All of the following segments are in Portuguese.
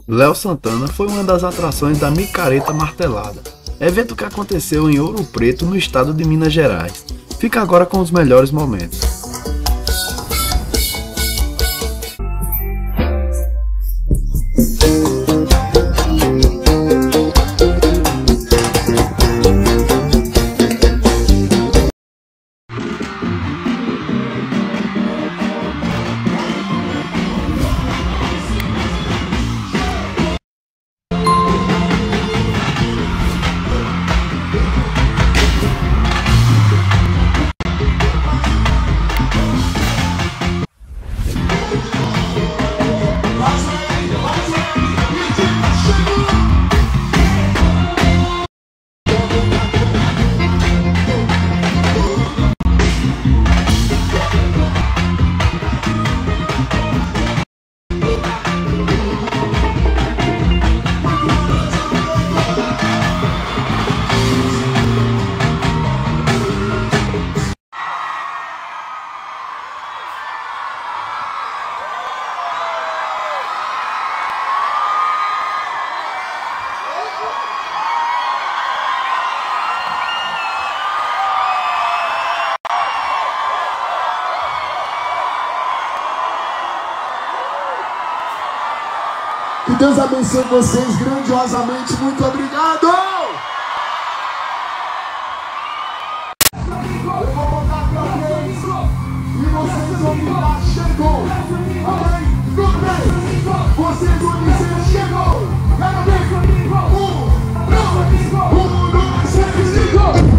Léo Santana foi uma das atrações da Micareta Martelada, evento que aconteceu em Ouro Preto, no estado de Minas Gerais. Fica agora com os melhores momentos. Que Deus abençoe vocês grandiosamente. Muito obrigado! Eu vou contar pra vocês e vocês vão gritar: chegou! Amém? Tudo bem? Vocês vão dizer: chegou! Quero ver! 1, 2, 3, 5!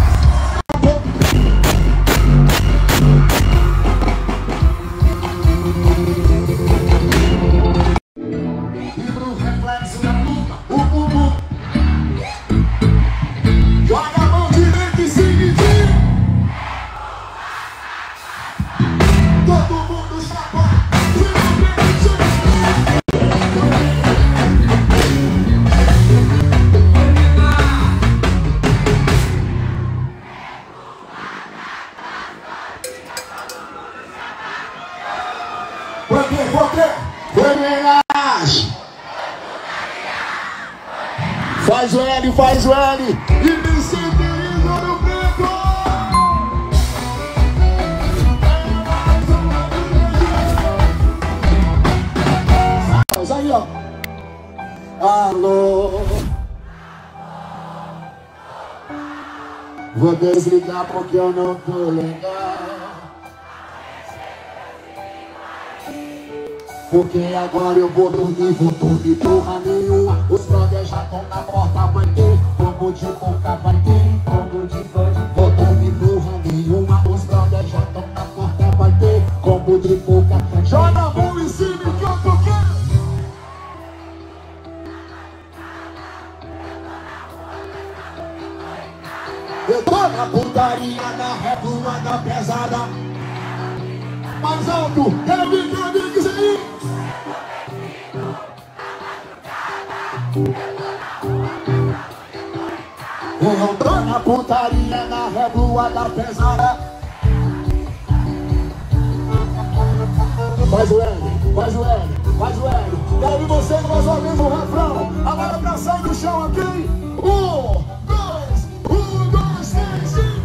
Faz o L e me sintoniza no preto. Mas aí, ó. Alô. Vou desligar porque eu não tô legal. Porque agora eu vou dormir porra nenhuma. Os brothers já estão na porta, vai ter combo de boca, vai ter combo de bode. Vou dormir porra nenhuma. Os brothers já estão na porta, vai ter combo de boca. Joga a mão em cima e canta o quê? Eu tô na putaria, na revoada pesada. Mais alto, quero ver que isso aí. Eu tô na putaria, na revoada pesada. Faz o L, faz o L, faz o L. Quero ouvir vocês mais uma vez o refrão. Agora pra sair do chão aqui. 1, 2, 3, 5.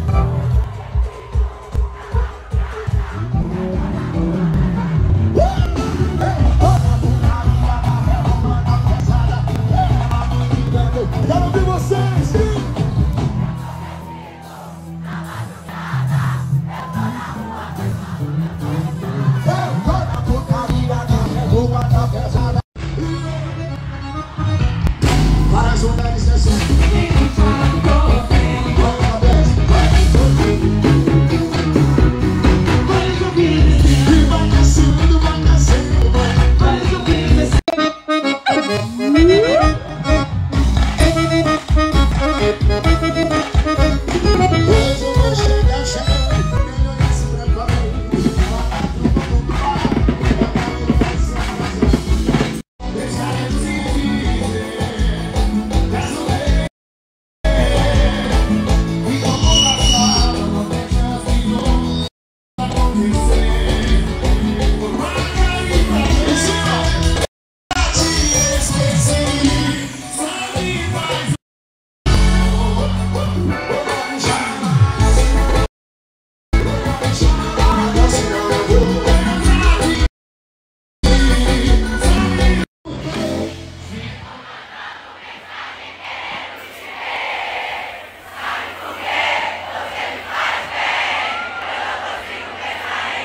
Quero ouvir vocês, sim! Eu tô na putaria, na rua da pesada.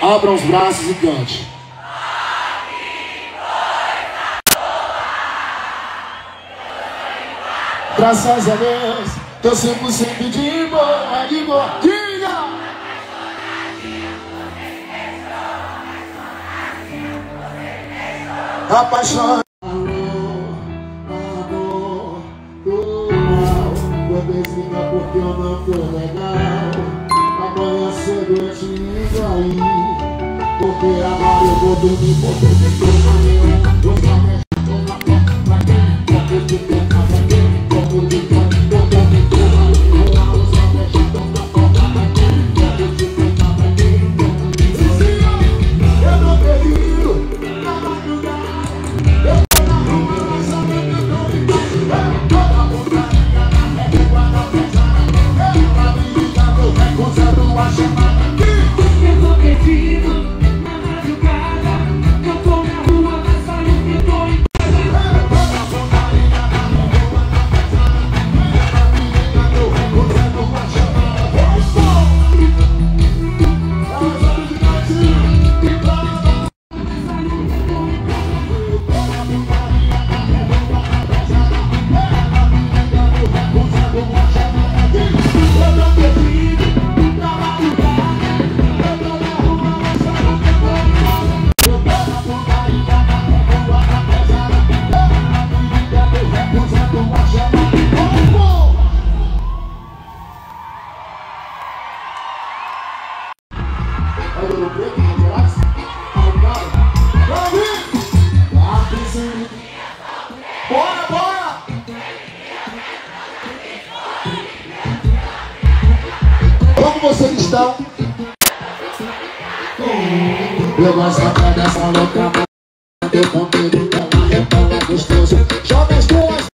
Abram os braços e cante. Graças a Deus, tô 100% de boa, de boa. Diga! Apaixonado. Amor, tô mal. Vou desligar porque eu não tô legal. Amanhã cedo eu te ligo aí. Porque agora eu vou dormir, porque eu tô maneiro. Vou saber. Bora, bora! Como vocês estão? Eu gosto dessa louca, eu contigo, ela rebola gostoso. Joga as duas.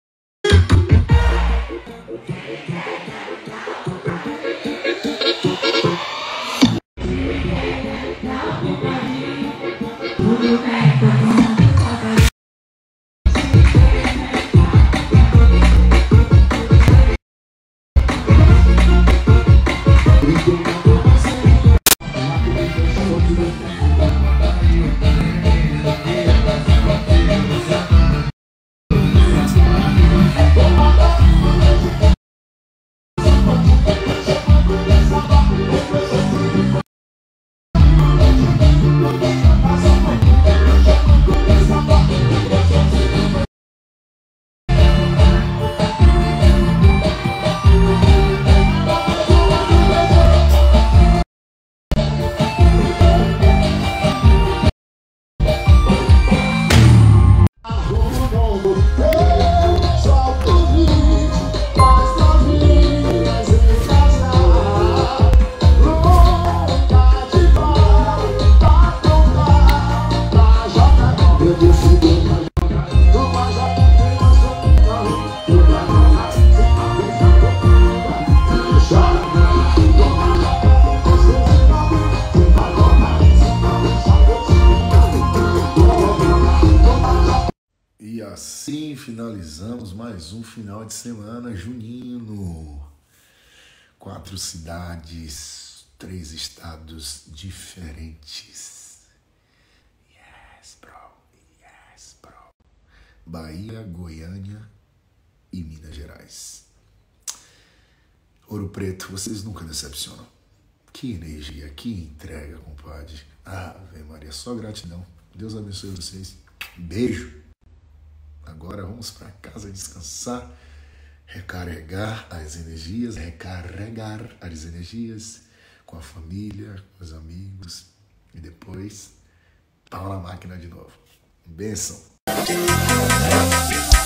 E assim finalizamos mais um final de semana junino. 4 cidades, 3 estados diferentes. Yes, bro. Yes, bro. Bahia, Goiânia e Minas Gerais. Ouro Preto, vocês nunca decepcionam. Que energia, que entrega, compadre. Ave Maria, só gratidão. Deus abençoe vocês. Beijo. Agora vamos para casa descansar, recarregar as energias com a família, com os amigos e depois pau na máquina de novo. Bênção.